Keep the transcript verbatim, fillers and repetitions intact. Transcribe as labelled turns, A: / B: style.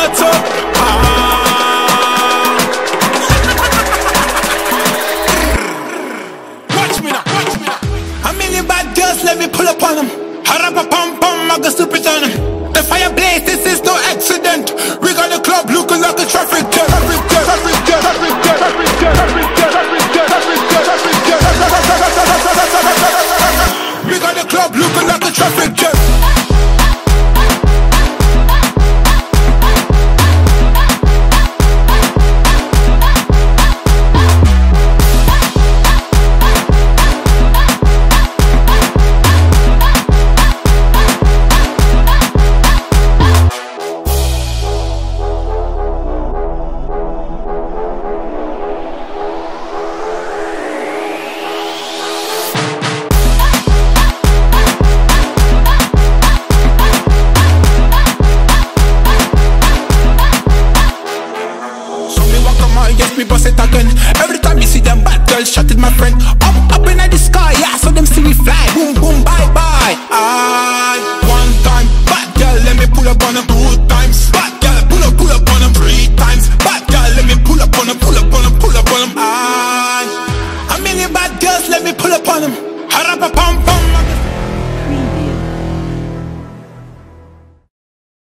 A: shut up. Ah. Watch me now, watch me now. A million bad girls, let me pull up on them. Harapa pam pam, I go stupid on them. The fire blaze, this is no accident. We got the club looking like a traffic jam. Traffic jam, traffic jam, traffic jam, traffic jam, traffic jam, traffic jam, traffic jam, traffic jam. We got the club looking like a traffic jam. Yes, me boss it again. Every time you see them bad girls, shot it, my friend. Up, up in the sky, yeah, so them see we